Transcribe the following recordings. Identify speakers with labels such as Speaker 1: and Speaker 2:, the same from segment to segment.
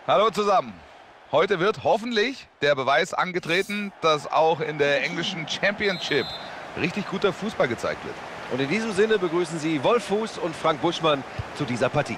Speaker 1: Hallo zusammen. Heute wird hoffentlich der Beweis angetreten, dass auch in der englischen Championship richtig guter Fußball gezeigt wird.
Speaker 2: Und in diesem Sinne begrüßen Sie Wolf Fuß und Frank Buschmann zu dieser Partie.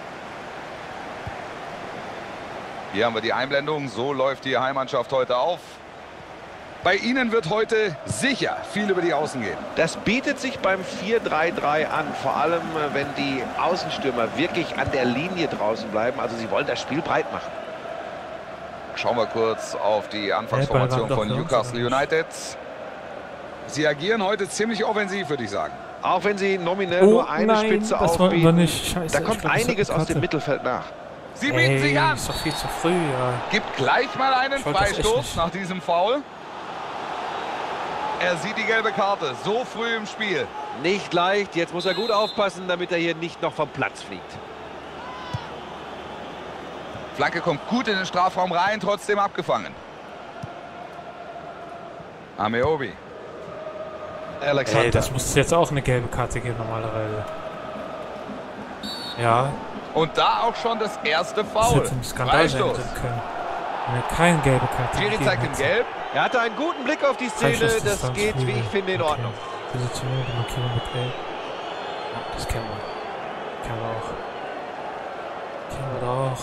Speaker 1: Hier haben wir die Einblendung. So läuft die Heimmannschaft heute auf. Bei Ihnen wird heute sicher viel über die Außen gehen.
Speaker 2: Das bietet sich beim 4-3-3 an, vor allem wenn die Außenstürmer wirklich an der Linie draußen bleiben. Also sie wollen das Spiel breit machen.
Speaker 1: Schauen wir kurz auf die Anfangsformation von Newcastle United. Sie agieren heute ziemlich offensiv, würde ich sagen.
Speaker 2: Auch wenn sie nominell nur eine Spitze aufbieten,
Speaker 3: nicht. Scheiße,
Speaker 2: da kommt einiges aus dem Mittelfeld nach.
Speaker 1: Sie bieten sich an.
Speaker 3: Ist doch viel zu früh, ja.
Speaker 1: Gibt gleich mal einen Freistoß nach diesem Foul. Er sieht die gelbe Karte so früh im Spiel.
Speaker 2: Nicht leicht, jetzt muss er gut aufpassen, damit er hier nicht noch vom Platz fliegt.
Speaker 1: Flanke kommt gut in den Strafraum rein, trotzdem abgefangen. Ameobi. Alexander.
Speaker 3: Ey, das muss jetzt auch eine gelbe Karte geben normalerweise. Ja.
Speaker 1: Und da auch schon das erste
Speaker 3: Das
Speaker 1: Foul.
Speaker 3: hätte ein Skandal sein können. Wenn er keine gelbe Karte
Speaker 1: Schiri
Speaker 3: gegeben
Speaker 1: zeigt ihm
Speaker 3: hätte.
Speaker 1: gelb.
Speaker 2: Er hatte einen guten Blick auf die Szene, das geht, wie ich finde, in Ordnung.
Speaker 3: Positionierung, Markierung mit gelb. Ja, das kennen wir. Kennen wir auch. Kennen wir doch.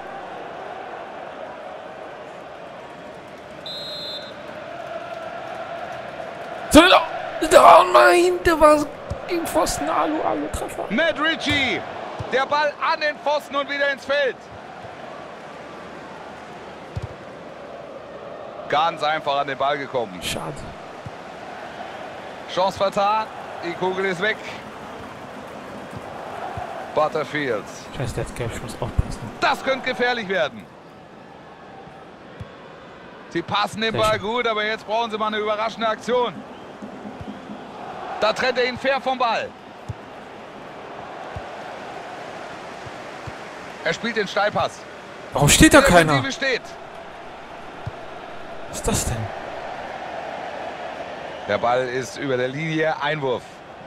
Speaker 3: Oh nein, der war gegen Pfosten. Alu-Treffer.
Speaker 1: Matt Ritchie. Der Ball an den Pfosten und wieder ins Feld. Ganz einfach an den Ball gekommen.
Speaker 3: Schade.
Speaker 1: Chance vertan. Die Kugel ist weg. Butterfield.
Speaker 3: Scheiße, der hat gelb, ich muss aufpassen.
Speaker 1: Das könnte gefährlich werden. Sie passen den Ball gut, aber jetzt brauchen sie mal eine überraschende Aktion. Da trennt er ihn fair vom Ball. Er spielt den Steilpass.
Speaker 3: Warum steht da keiner?
Speaker 1: Defensive steht.
Speaker 3: Was ist das denn?
Speaker 1: Der Ball ist über der Linie. Einwurf.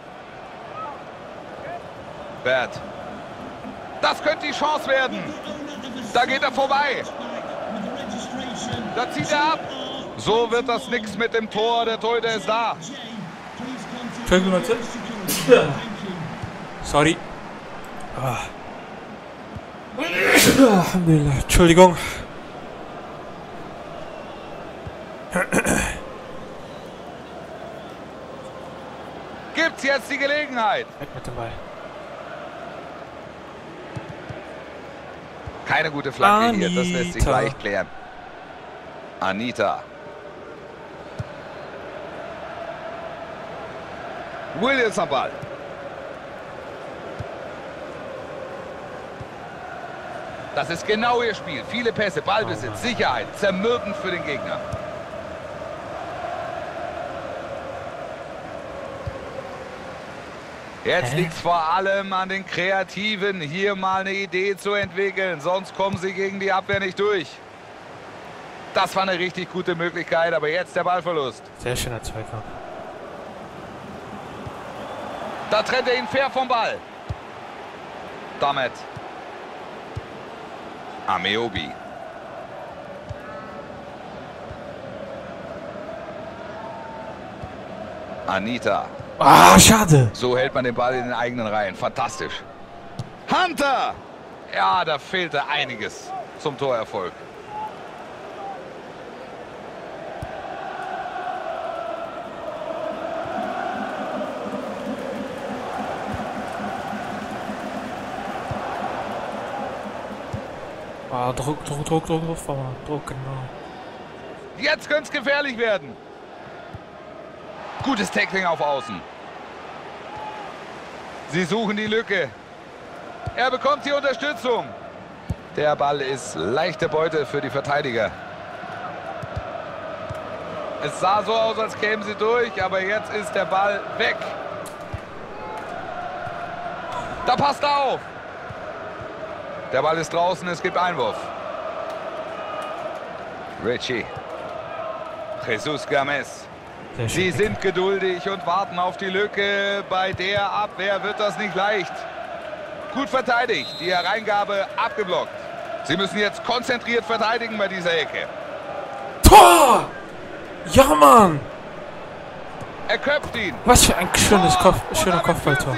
Speaker 1: Bert. Das könnte die Chance werden. Da geht er vorbei. Da zieht er ab. So wird das nix mit dem Tor. Der Torhüter ist da.
Speaker 3: Entschuldigung, Leute. Sorry. Alhamdulillah. Entschuldigung.
Speaker 1: Gibt's jetzt die Gelegenheit?
Speaker 3: Weg mit dem Ball.
Speaker 1: Keine gute Flanke hier. Das lässt sich
Speaker 3: Anita.
Speaker 1: leicht klären. Anita. Williams am Ball. Das ist genau ihr Spiel. Viele Pässe, Ballbesitz, Sicherheit, zermürbend für den Gegner. Jetzt liegt es vor allem an den Kreativen, hier mal eine Idee zu entwickeln. Sonst kommen sie gegen die Abwehr nicht durch. Das war eine richtig gute Möglichkeit, aber jetzt der Ballverlust.
Speaker 3: Sehr schöner Zweikampf.
Speaker 1: Da trennt er ihn fair vom Ball. Damit. Ameobi. Anita.
Speaker 3: Ah, schade.
Speaker 1: So hält man den Ball in den eigenen Reihen. Fantastisch. Hunter! Ja, da fehlte einiges zum Torerfolg.
Speaker 3: Ah, Druck, Druck, genau.
Speaker 1: Jetzt könnte es gefährlich werden. Gutes Tackling auf Außen. Sie suchen die Lücke. Er bekommt die Unterstützung. Der Ball ist leichte Beute für die Verteidiger. Es sah so aus, als kämen sie durch, aber jetzt ist der Ball weg. Da passt er auf. Der Ball ist draußen, es gibt Einwurf. Ritchie. Jesus Games. Sie sind geduldig und warten auf die Lücke. Bei der Abwehr wird das nicht leicht. Gut verteidigt. Die Hereingabe abgeblockt. Sie müssen jetzt konzentriert verteidigen bei dieser Ecke.
Speaker 3: Tor! Ja, Mann!
Speaker 1: Er köpft ihn.
Speaker 3: Was für ein schöner Kopfballtor.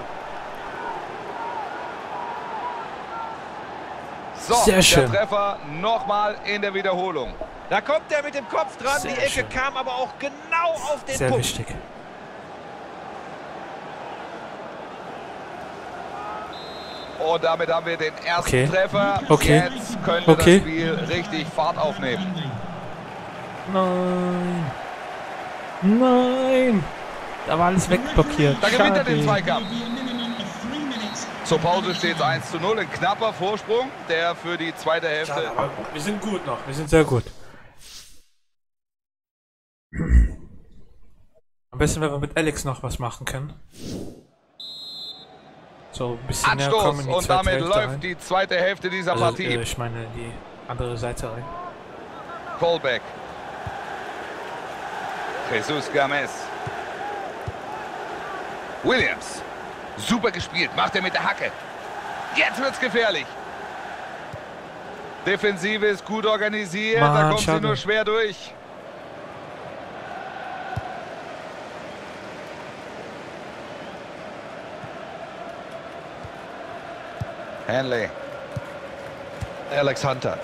Speaker 1: So,
Speaker 3: sehr schön.
Speaker 1: Der Treffer nochmal in der Wiederholung.
Speaker 2: Da kommt er mit dem Kopf dran.
Speaker 3: Sehr
Speaker 2: die Ecke
Speaker 3: schön.
Speaker 2: kam aber auch genau auf den
Speaker 3: Sehr
Speaker 2: Punkt.
Speaker 3: wichtig.
Speaker 1: Und damit haben wir den ersten
Speaker 3: Okay.
Speaker 1: Treffer.
Speaker 3: Okay.
Speaker 1: Jetzt könnte das Spiel richtig Fahrt aufnehmen.
Speaker 3: Nein. Nein. Da war alles wegblockiert.
Speaker 1: Da gewinnt er den
Speaker 3: Schade.
Speaker 1: Zweikampf. Zur Pause steht es 1:0. Ein knapper Vorsprung, der für die zweite Hälfte.
Speaker 3: Schade, aber wir sind gut noch. Wir sind sehr gut. Am besten, wenn wir mit Alex noch was machen können. So ein bisschen näher kommen
Speaker 1: Anstoß
Speaker 3: in die
Speaker 1: und
Speaker 3: zweite
Speaker 1: damit
Speaker 3: Hälfte
Speaker 1: läuft
Speaker 3: rein.
Speaker 1: die zweite Hälfte dieser
Speaker 3: Also,
Speaker 1: Partie.
Speaker 3: ich meine die andere Seite rein.
Speaker 1: Colbeck. Jesus Games. Williams. Super gespielt, macht er mit der Hacke. Jetzt wird's gefährlich. Defensive ist gut organisiert,
Speaker 3: Mann,
Speaker 1: da kommt
Speaker 3: schade.
Speaker 1: sie nur schwer durch. Hanley.
Speaker 2: Alex Hunter.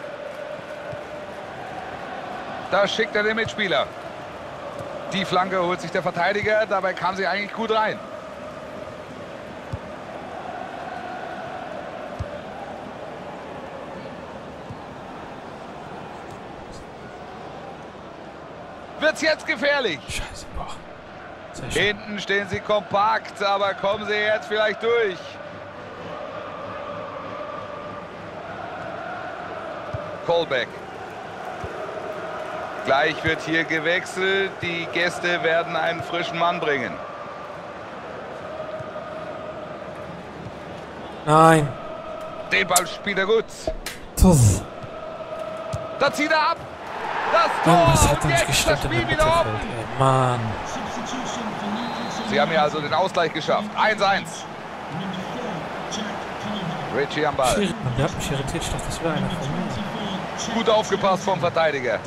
Speaker 1: Da schickt er den Mitspieler. Die Flanke holt sich der Verteidiger, dabei kam sie eigentlich gut rein. Wird's jetzt gefährlich?
Speaker 3: Scheiße, boah. Sehr schön.
Speaker 1: Hinten stehen sie kompakt, aber kommen sie jetzt vielleicht durch? Colbeck. Gleich wird hier gewechselt. Die Gäste werden einen frischen Mann bringen.
Speaker 3: Nein.
Speaker 1: Den Ball spielt er gut.
Speaker 3: Tuff.
Speaker 1: Da zieht er ab. Das
Speaker 3: Irgendwas
Speaker 1: Tor.
Speaker 3: hat da
Speaker 1: Und
Speaker 3: nicht
Speaker 1: jetzt
Speaker 3: gestimmt
Speaker 1: das
Speaker 3: im
Speaker 1: Spiel wieder
Speaker 3: Mittelfeld.
Speaker 1: offen.
Speaker 3: Ey, Mann.
Speaker 1: Sie haben hier also den Ausgleich geschafft. 1:1. Richie am Ball.
Speaker 3: Mann, der hat mich irritiert. Ich dachte, das wäre einer von mir.
Speaker 1: Gut aufgepasst vom Verteidiger.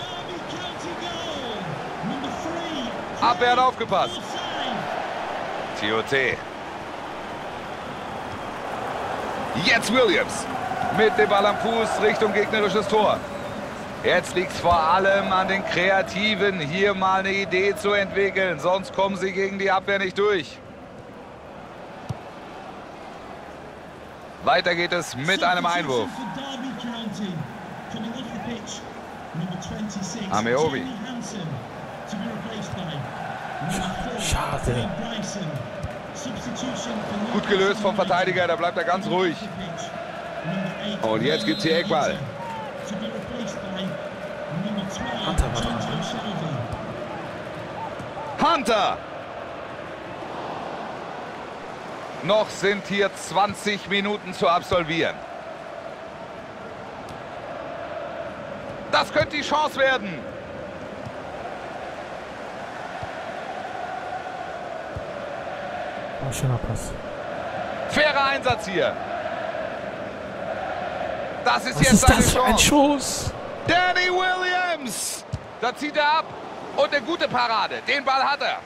Speaker 1: Abwehr hat aufgepasst. Tiote. Jetzt Williams. Mit dem Ball am Fuß Richtung gegnerisches Tor. Jetzt liegt es vor allem an den Kreativen, hier mal eine Idee zu entwickeln. Sonst kommen sie gegen die Abwehr nicht durch. Weiter geht es mit einem Einwurf. Ameobi.
Speaker 3: Schade.
Speaker 1: Gut gelöst vom Verteidiger, da bleibt er ganz ruhig. Und jetzt gibt es hier Eckball.
Speaker 3: Hunter war dran.
Speaker 1: Hunter! Noch sind hier 20 Minuten zu absolvieren. Das könnte die Chance werden.
Speaker 3: Oh, schöner Pass.
Speaker 1: Fairer Einsatz hier. Das ist
Speaker 3: Was
Speaker 1: jetzt
Speaker 3: ist
Speaker 1: seine
Speaker 3: das für ein
Speaker 1: Chance.
Speaker 3: Schuss?
Speaker 1: Danny Williams. Da zieht er ab. Und eine gute Parade. Den Ball hat er.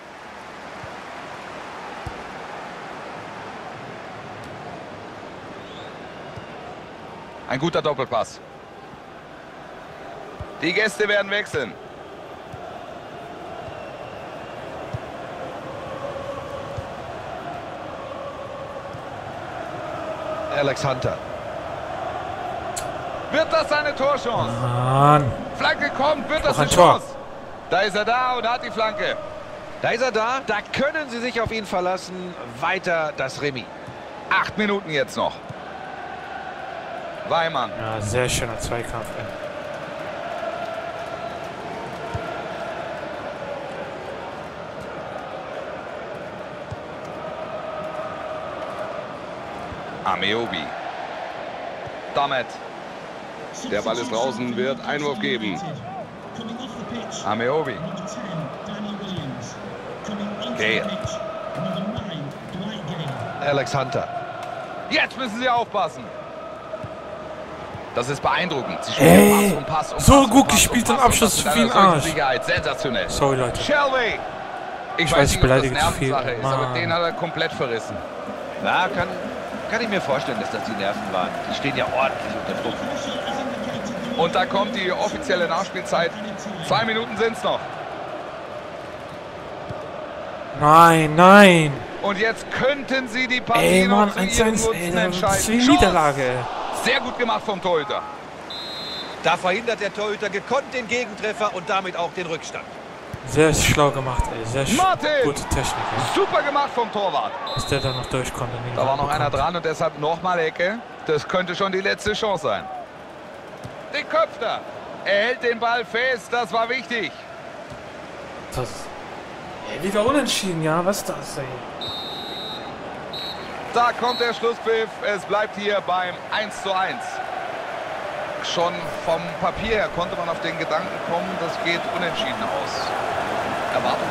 Speaker 1: Ein guter Doppelpass. Die Gäste werden wechseln.
Speaker 2: Alex Hunter.
Speaker 1: Wird das seine Torchance?
Speaker 3: Mann.
Speaker 1: Flanke kommt, wird das
Speaker 3: Auch ein
Speaker 1: eine
Speaker 3: Tor.
Speaker 1: Chance? Da ist er da und hat die Flanke.
Speaker 2: Da ist er da. Da können sie sich auf ihn verlassen. Weiter das Remis.
Speaker 1: 8 Minuten jetzt noch. Weimann.
Speaker 3: Ja, sehr schöner Zweikampf, ey.
Speaker 1: Ameobi. Damit. Der Ball ist draußen, wird Einwurf geben. Ameobi. Gale.
Speaker 2: Alex Hunter.
Speaker 1: Jetzt müssen sie aufpassen. Das ist beeindruckend. Sie spielen Pass um Pass.
Speaker 3: So gut gespielt im Abschluss wie ein Arsch.
Speaker 1: Sensationell.
Speaker 3: Sorry, Leute.
Speaker 1: Shelby. Ich weiß nicht, ob das Nervensache ist, aber den hat er komplett verrissen.
Speaker 2: Na, kann ich mir vorstellen, dass das die Nerven waren. Die stehen ja ordentlich unter Druck.
Speaker 1: Und da kommt die offizielle Nachspielzeit. 2 Minuten sind es noch.
Speaker 3: Nein, nein.
Speaker 1: Und jetzt könnten sie die Partie noch zu ihrem Nutzen entscheiden.
Speaker 3: Das ist wie Niederlage.
Speaker 1: Sehr gut gemacht vom Torhüter.
Speaker 4: Da verhindert der Torhüter gekonnt den Gegentreffer und damit auch den Rückstand.
Speaker 3: Sehr schlau gemacht, ey. Sehr gute Technik. Ey.
Speaker 1: Super gemacht vom Torwart.
Speaker 3: Dass der da noch durch konnte.
Speaker 1: Da war noch einer dran und deshalb nochmal Ecke. Das könnte schon die letzte Chance sein. Den köpft er. Er hält den Ball fest. Das war wichtig.
Speaker 3: Das wieder unentschieden, ja. Was ist das, ey?
Speaker 1: Da kommt der Schlusspfiff. Es bleibt hier beim 1:1. Schon vom Papier her konnte man auf den Gedanken kommen, das geht unentschieden aus. Erwartung.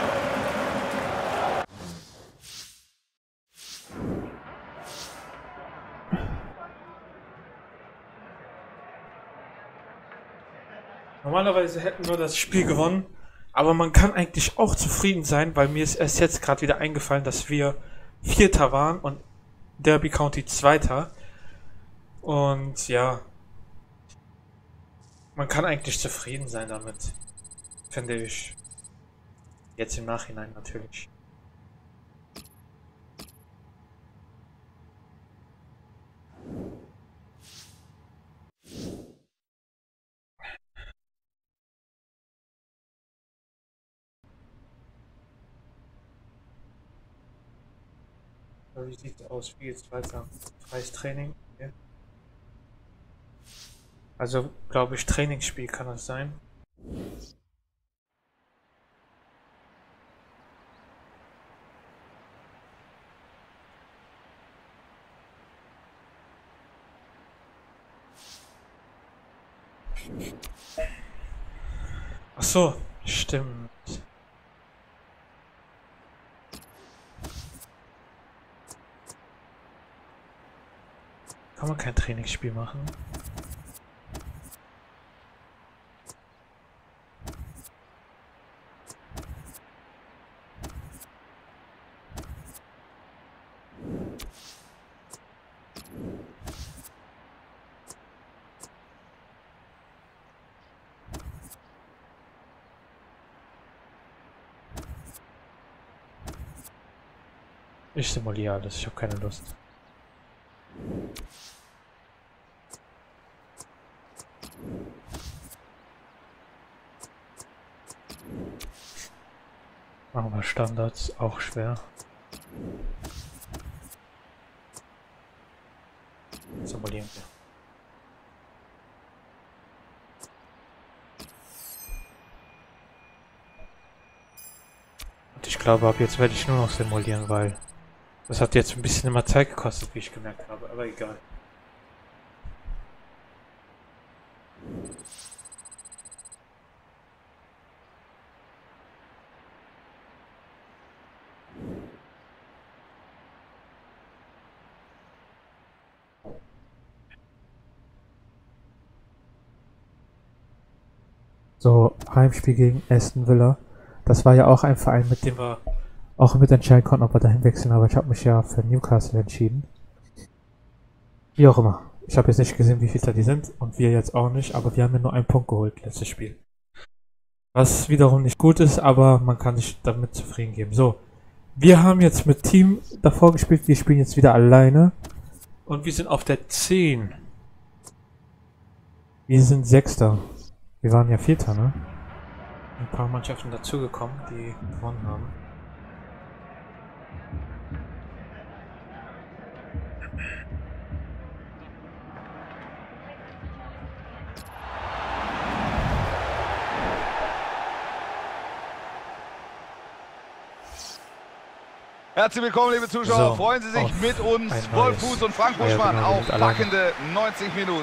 Speaker 3: Normalerweise hätten wir das Spiel gewonnen, aber man kann eigentlich auch zufrieden sein, weil mir ist erst jetzt gerade wieder eingefallen, dass wir Vierter waren und Derby County Zweiter. Und ja, man kann eigentlich zufrieden sein damit, finde ich. Jetzt im Nachhinein natürlich. Wie sieht es aus? Wie geht's weiter? Freies Training? Okay. Also, glaube ich, Trainingsspiel kann das sein. Ach so, stimmt. Kann man kein Trainingsspiel machen? Ich simuliere alles, ich habe keine Lust. Machen wir Standards, auch schwer. Simulieren wir. Und ich glaube, ab jetzt werde ich nur noch simulieren, weil das hat jetzt ein bisschen immer Zeit gekostet, wie ich gemerkt habe, aber egal. So, Heimspiel gegen Aston Villa. Das war ja auch ein Verein, mit dem wir auch mitentscheiden konnten, ob wir dahin wechseln, aber ich habe mich ja für Newcastle entschieden. Wie auch immer. Ich habe jetzt nicht gesehen, wie viel da die sind und wir jetzt auch nicht, aber wir haben ja nur einen Punkt geholt, letztes Spiel. Was wiederum nicht gut ist, aber man kann sich damit zufrieden geben. So, wir haben jetzt mit Team davor gespielt, wir spielen jetzt wieder alleine und wir sind auf der 10. Wir sind Sechster. Wir waren ja Vierter, ne? Ein paar Mannschaften dazugekommen, die gewonnen haben.
Speaker 1: Herzlich willkommen, liebe Zuschauer.
Speaker 3: So,
Speaker 1: freuen Sie sich mit uns, Wolf Fuß und Frank Buschmann,
Speaker 3: genau,
Speaker 1: auf packende 90 Minuten.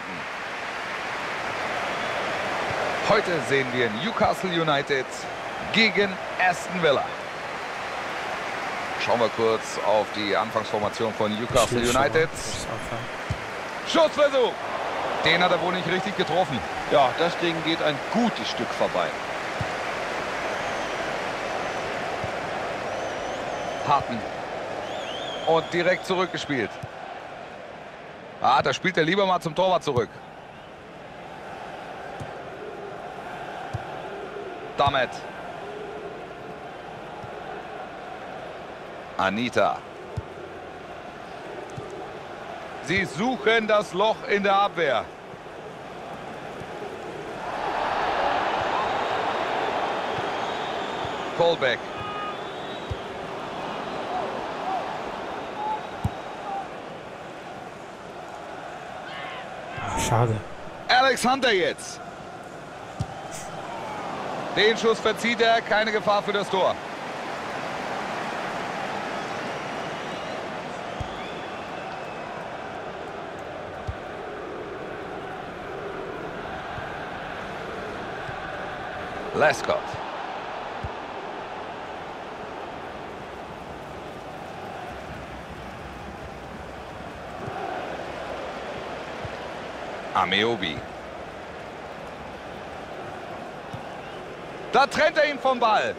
Speaker 1: Heute sehen wir Newcastle United gegen Aston Villa. Schauen wir kurz auf die Anfangsformation von Newcastle United. Schussversuch. Den hat er wohl nicht richtig getroffen.
Speaker 2: Ja, das Ding geht ein gutes Stück vorbei.
Speaker 1: Harten. Und direkt zurückgespielt. Ah, da spielt er lieber mal zum Torwart zurück. Damit. Anita. Sie suchen das Loch in der Abwehr. Colbeck.
Speaker 3: Ach, schade.
Speaker 1: Alex Hunter jetzt. Den Schuss verzieht er, keine Gefahr für das Tor. Lescott. Ameobi. Da trennt er ihn vom Ball.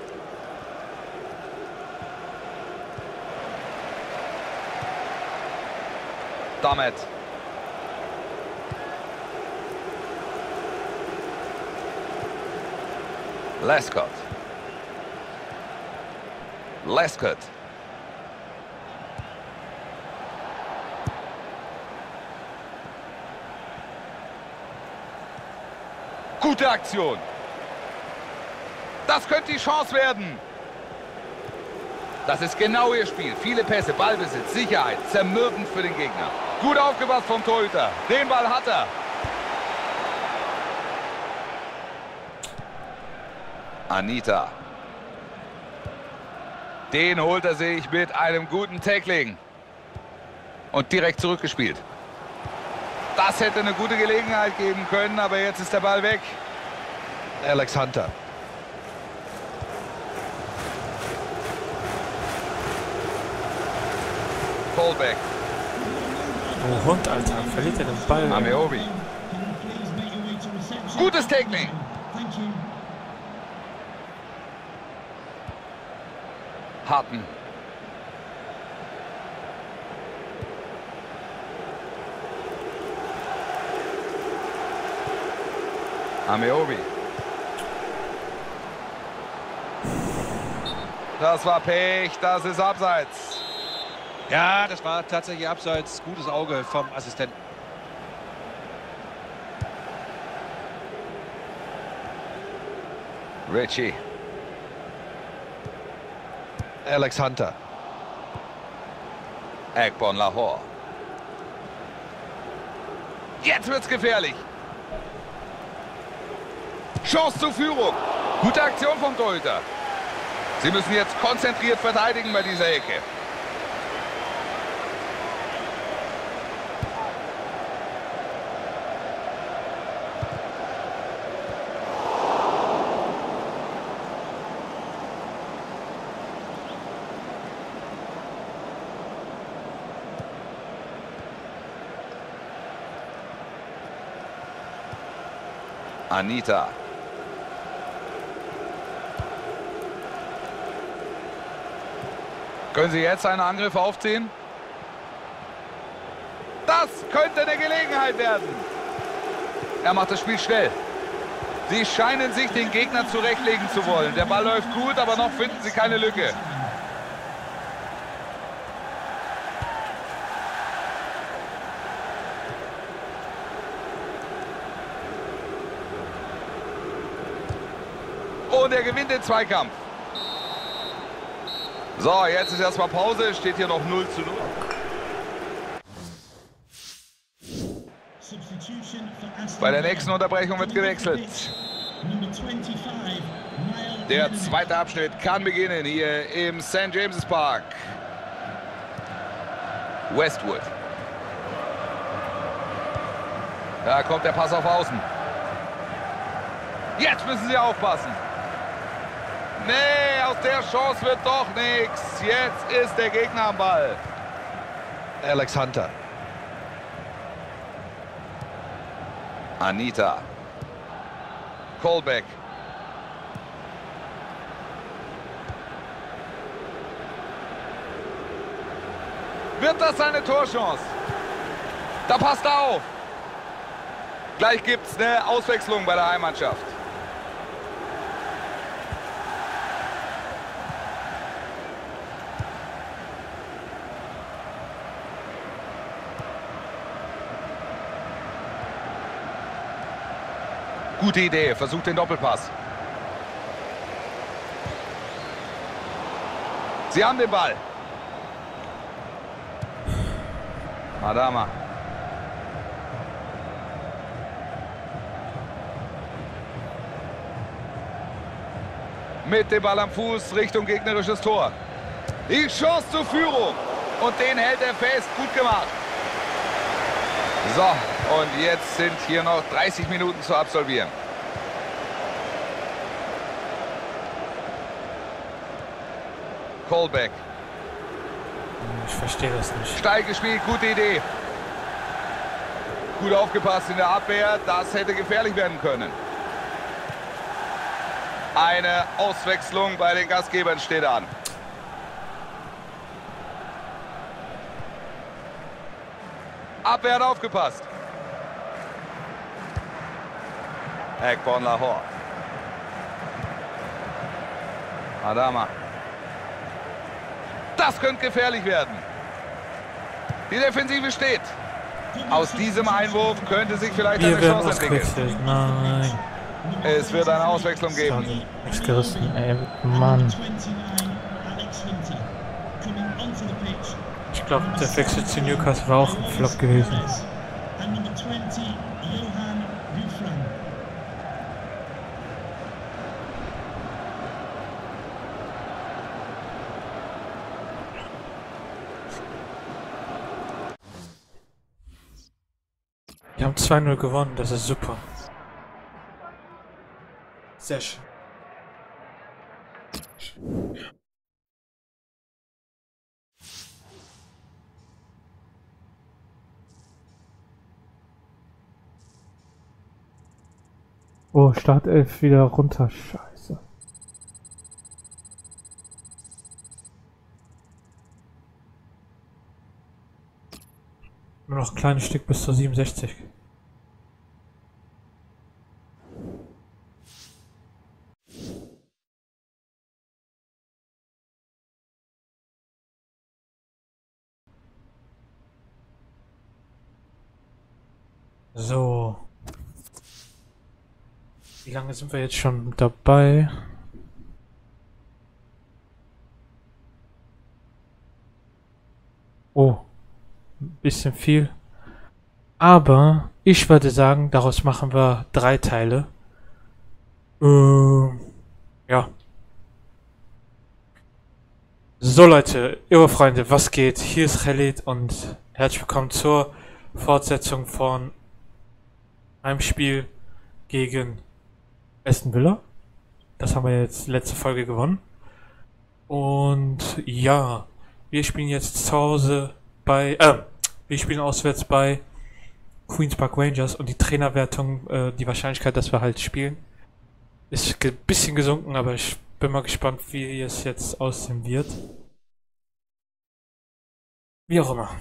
Speaker 1: Damit. Lescott. Lescott. Gute Aktion. Das könnte die Chance werden. Das ist genau ihr Spiel. Viele Pässe, Ballbesitz, Sicherheit, zermürbend für den Gegner. Gut aufgepasst vom Torhüter. Den Ball hat er. Anita. Den holt er sich mit einem guten Tackling. Und direkt zurückgespielt. Das hätte eine gute Gelegenheit geben können, aber jetzt ist der Ball weg.
Speaker 2: Alex Hunter.
Speaker 1: Colbeck.
Speaker 3: Oh Hund, Alter. Verliert er den Ball?
Speaker 1: Ameobi. Gutes Tackling. Harten. Ameobi. Das war Pech, das ist Abseits.
Speaker 4: Ja, das war tatsächlich abseits. Gutes Auge vom Assistenten.
Speaker 1: Ritchie.
Speaker 2: Alex Hunter.
Speaker 1: Egbon Lahore. Jetzt wird's gefährlich. Chance zur Führung. Gute Aktion vom Torhüter. Sie müssen jetzt konzentriert verteidigen bei dieser Ecke. Anita. Können Sie jetzt einen Angriff aufziehen? Das könnte eine Gelegenheit werden. Er macht das Spiel schnell. Sie scheinen sich den Gegner zurechtlegen zu wollen. Der Ball läuft gut, aber noch finden sie keine Lücke. Und er gewinnt den Zweikampf. So, jetzt ist erstmal Pause. Steht hier noch 0:0. Bei der nächsten Unterbrechung wird gewechselt. Der zweite Abschnitt kann beginnen hier im St. James's Park. Westwood. Da kommt der Pass auf Außen. Jetzt müssen sie aufpassen. Nee, aus der Chance wird doch nichts. Jetzt ist der Gegner am Ball. Anita. Colbeck. Wird das eine Torchance? Da passt er auf. Gleich gibt es eine Auswechslung bei der Heimmannschaft. Gute Idee, versucht den Doppelpass. Sie haben den Ball. Adama. Mit dem Ball am Fuß Richtung gegnerisches Tor. Die Chance zur Führung. Und den hält er fest. Gut gemacht. So, und jetzt sind hier noch 30 Minuten zu absolvieren. Colbeck.
Speaker 3: Ich verstehe das nicht.
Speaker 1: Steil gespielt, gute Idee. Gut aufgepasst in der Abwehr, das hätte gefährlich werden können. Eine Auswechslung bei den Gastgebern steht an. Abwehr hat aufgepasst. Ekborn Lahore. Adama. Das könnte gefährlich werden. Die Defensive steht. Aus diesem Einwurf könnte sich vielleicht eine Chance entwickeln.
Speaker 3: Nein.
Speaker 1: Es wird eine Auswechslung geben.
Speaker 3: Nichts gerissen, ey. Mann. Ich glaube, der Wechsel zu Newcastle war auch ein Flop gewesen. Wir haben 2-0 gewonnen, das ist super. Sehr schön. Oh, Startelf wieder runter, scheiße. Nur noch ein kleines Stück bis zur 67. So. Wie lange sind wir jetzt schon dabei? Oh. Ein bisschen viel. Aber ich würde sagen, daraus machen wir 3 Teile. Ja. So Leute, ihr Freunde, was geht? Hier ist Khalid und herzlich willkommen zur Fortsetzung von einem Spiel gegen Aston Villa. Das haben wir jetzt letzte Folge gewonnen. Und ja, wir spielen jetzt zu Hause bei, wir spielen auswärts bei Queen's Park Rangers und die Trainerwertung, die Wahrscheinlichkeit, dass wir halt spielen, ist ein bisschen gesunken, aber ich bin mal gespannt, wie es jetzt aussehen wird. Wie auch immer.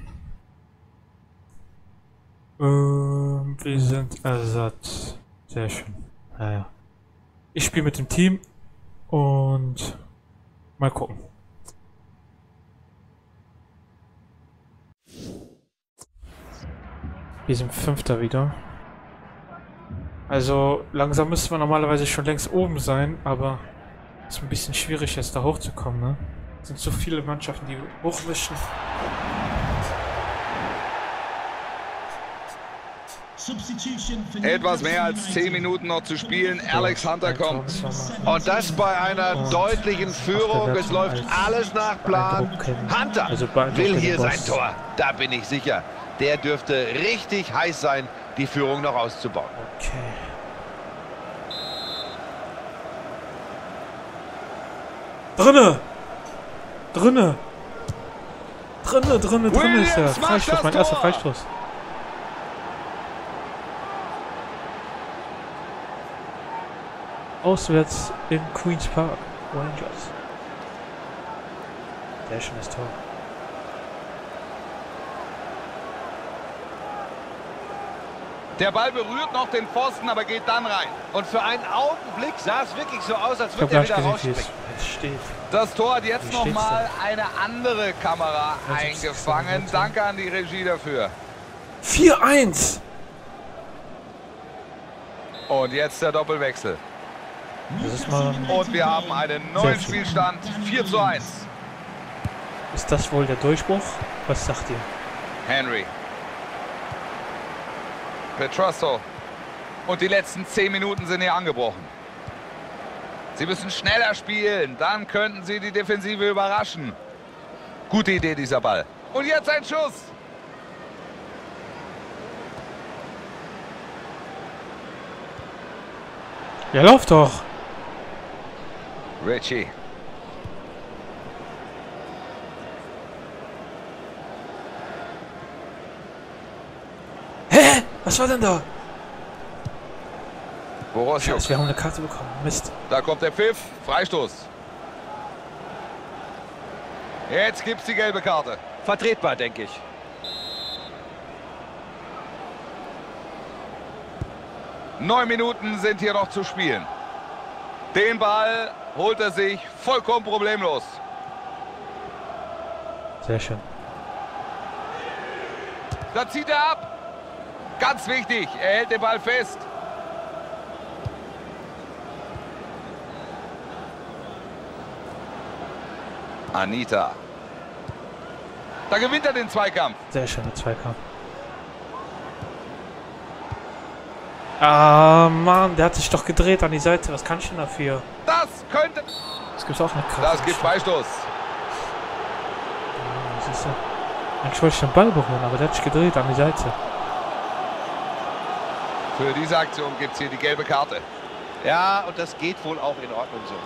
Speaker 3: Wir sind Ersatz. Sehr schön. Naja. Ich spiele mit dem Team und mal gucken. Wir sind Fünfter wieder. Also langsam müsste man normalerweise schon längst oben sein, aber es ist ein bisschen schwierig jetzt da hochzukommen, ne? Es sind so viele Mannschaften, die hochmischen.
Speaker 1: Etwas mehr als 10 Minuten noch zu spielen. Alex Hunter kommt.
Speaker 2: Und das bei einer deutlichen Führung. Es läuft alles nach Plan. Hunter will hier sein Tor. Da bin ich sicher. Der dürfte richtig heiß sein, die Führung noch auszubauen.
Speaker 3: Okay. Drinne! Drinne! Drinne ist er. Freistoß, mein erster Freistoß. auswärts in Queen's Park. Rangers. Sehr schönes Tor.
Speaker 1: Der Ball berührt noch den Pfosten, aber geht dann rein.
Speaker 2: Und für einen Augenblick sah es wirklich so aus, als würde er wieder rausspringen.
Speaker 1: Das Tor hat jetzt nochmal eine andere Kamera eingefangen. Danke an die Regie dafür.
Speaker 3: 4-1.
Speaker 1: Und jetzt der Doppelwechsel.
Speaker 3: Das ist mal
Speaker 1: und wir haben einen neuen Spielstand. 4:1.
Speaker 3: Ist das wohl der Durchbruch? Was sagt ihr?
Speaker 1: Henry. Petrasso. Und die letzten 10 Minuten sind hier angebrochen. Sie müssen schneller spielen, dann könnten sie die Defensive überraschen. Gute Idee, dieser Ball. Und jetzt ein Schuss.
Speaker 3: Ja, lauf doch.
Speaker 1: Richie.
Speaker 3: Hä? Was war denn da?
Speaker 1: Borosius.
Speaker 3: Wir haben eine Karte bekommen. Mist.
Speaker 1: Da kommt der Pfiff. Freistoß. Jetzt gibt's die gelbe Karte.
Speaker 4: Vertretbar, denke ich.
Speaker 1: Neun Minuten sind hier noch zu spielen. Den Ball holt er sich vollkommen problemlos.
Speaker 3: Sehr schön.
Speaker 1: Da zieht er ab. Ganz wichtig, er hält den Ball fest. Anita. Da gewinnt er den Zweikampf.
Speaker 3: Sehr schöner Zweikampf. Ah, Mann, der hat sich doch gedreht an die Seite. Was kann ich denn dafür?
Speaker 1: Das könnte...
Speaker 3: Das gibt auch eine Kraft.
Speaker 1: Das gibt Freistoß.
Speaker 3: Ja, siehst du. Eigentlich wollte ich den Ball berühren, aber der hat sich gedreht an die Seite.
Speaker 1: Für diese Aktion gibt es hier die gelbe Karte.
Speaker 2: Ja, und das geht wohl auch in Ordnung so.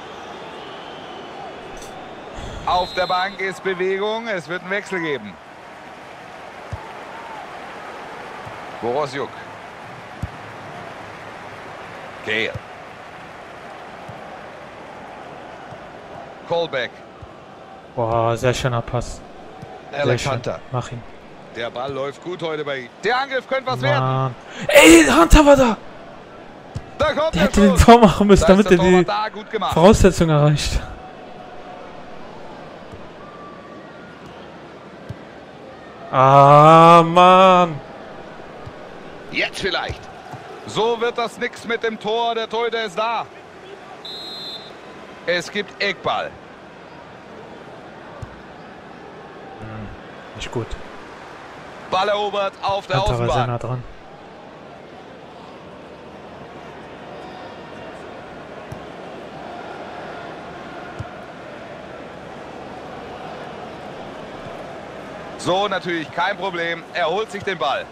Speaker 1: Auf der Bank ist Bewegung. Es wird einen Wechsel geben. Borosiuk. Gale. Colbeck.
Speaker 3: Boah, sehr schöner Pass.
Speaker 2: Alex Hunter.
Speaker 3: Mach ihn.
Speaker 1: Der Ball läuft gut heute bei ihm. Der Angriff könnte was werden.
Speaker 3: Ey, Hunter war da!
Speaker 1: Da kommt
Speaker 3: der hätte den Tor machen müssen, damit er die Voraussetzung erreicht. Ah, Mann!
Speaker 1: Jetzt vielleicht. So wird das nix mit dem Tor. Der Torhüter ist da. Es gibt Eckball.
Speaker 3: Nicht gut.
Speaker 1: Ball erobert auf der Außenbahn.
Speaker 3: Sehr nah dran.
Speaker 1: So, natürlich kein Problem. Er holt sich den Ball.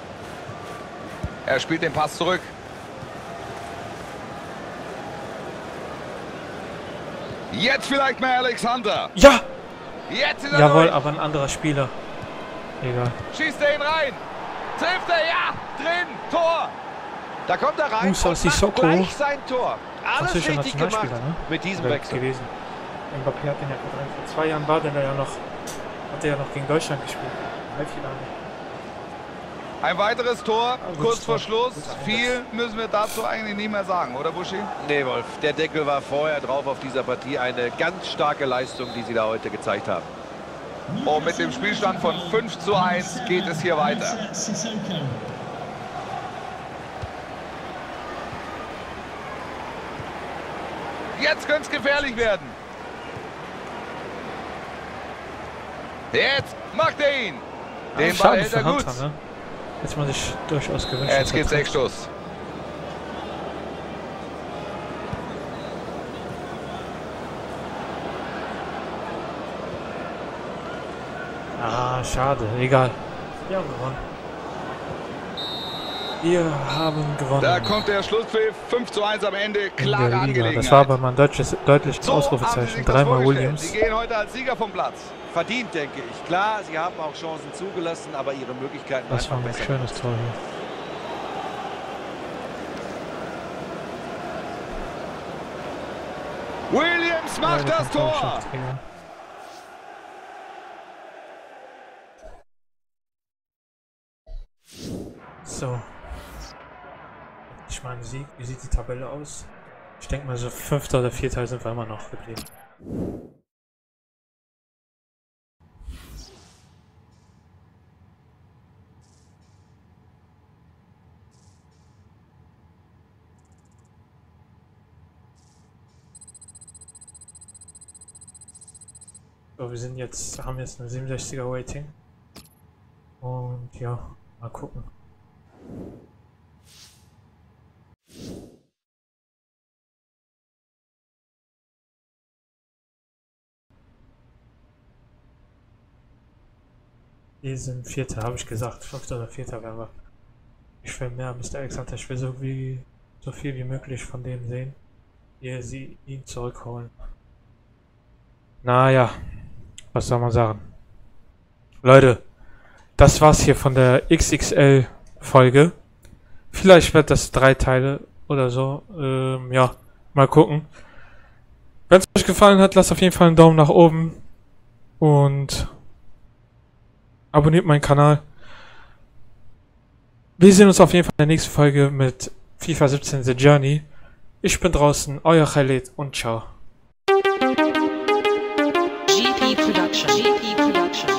Speaker 1: Er spielt den Pass zurück. Jetzt vielleicht mal Alex Hunter.
Speaker 3: Ja!
Speaker 1: Jetzt ist er
Speaker 3: jawohl,
Speaker 1: durch.
Speaker 3: aber ein anderer Spieler. Egal.
Speaker 1: Schießt er ihn rein. Trifft er, ja! Drin, Tor.
Speaker 2: Da kommt er rein
Speaker 3: Musa
Speaker 2: und macht gleich sein Tor. Alles richtig gemacht mit diesem Wechsel.
Speaker 3: Gewesen. Mbappé hat den ja vor 2 Jahren war der ja noch, hat er ja noch gegen Deutschland gespielt. Halbfinale.
Speaker 1: Ein weiteres Tor, kurz vor Schluss. Viel müssen wir dazu eigentlich nicht mehr sagen, oder Buschi?
Speaker 2: Nee, Wolf, der Deckel war vorher drauf auf dieser Partie. Eine ganz starke Leistung, die sie da heute gezeigt haben.
Speaker 1: Und mit dem Spielstand von 5:1 geht es hier weiter. Jetzt könnte es gefährlich werden. Jetzt macht er ihn. Den Ball hält er gut.
Speaker 3: Ne? Jetzt man sich durchaus gewünscht.
Speaker 1: Jetzt geht's Eckstoß.
Speaker 3: Ah, schade. Egal. Wir haben gewonnen. Wir haben gewonnen.
Speaker 1: Da kommt der Schlusspfiff. 5:1 am Ende. Klare Angelegenheit.
Speaker 3: Das war aber mal ein deutliches Ausrufezeichen. 3-mal Williams.
Speaker 1: Sie gehen heute als Sieger vom Platz.
Speaker 4: Verdient, denke ich. Klar, sie haben auch Chancen zugelassen, aber ihre Möglichkeiten
Speaker 3: waren einfach besser. Das war ein schönes Tor hier.
Speaker 1: Jetzt macht das Tor!
Speaker 3: So. Ich meine Sieg. Wie sieht die Tabelle aus? Ich denke mal so 5. oder 4. sind wir immer noch geblieben. So, wir sind jetzt, haben jetzt eine 67er Rating. Und ja, mal gucken. Wir sind 4. habe ich gesagt. 5. oder 4. werden wir. Ich will mehr, Mr. Alexander. Ich will so viel wie möglich von denen sehen, ehe sie ihn zurückholen. Naja, was soll man sagen? Leute, das war's hier von der XXL-Folge. Vielleicht wird das 3 Teile oder so. Ja, mal gucken. Wenn es euch gefallen hat, lasst auf jeden Fall einen Daumen nach oben. Und abonniert meinen Kanal. Wir sehen uns auf jeden Fall in der nächsten Folge mit FIFA 17 The Journey. Ich bin draußen, euer Khaled und ciao.
Speaker 5: GP Production.